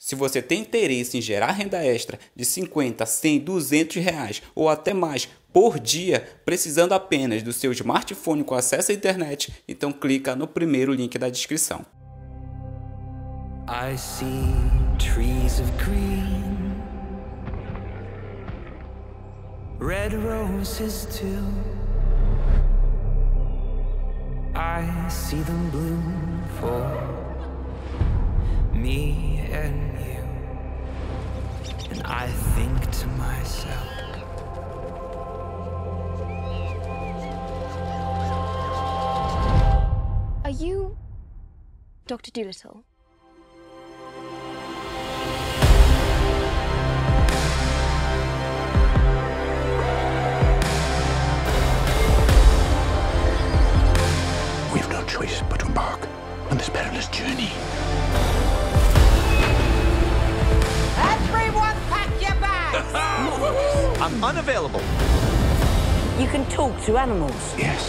Se você tem interesse em gerar renda extra de 50, 100, 200 reais ou até mais por dia, precisando apenas do seu smartphone com acesso à internet, então clica no primeiro link da descrição. I see trees of green, red roses too. I see them bloom for me and you, and I think to myself, Are you Dr. Dolittle? We have no choice but to embark on this perilous journey. Everyone pack your bags! I'm unavailable. You can talk to animals. Yes.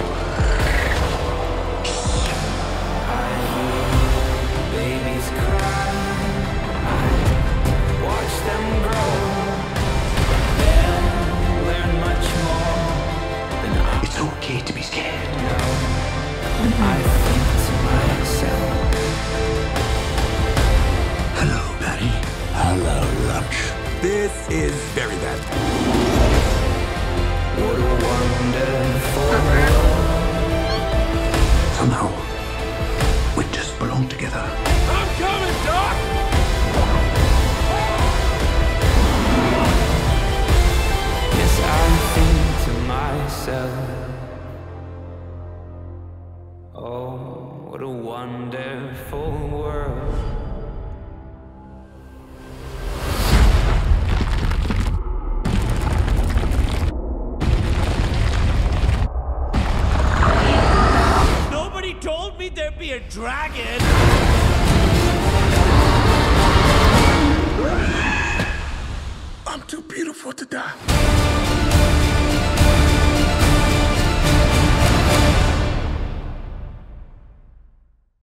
babies cry. I watch them grow. They'll learn much more than I It's okay to be scared. know. I think to myself, Hello, Patty. Hello, lunch. This is very bad.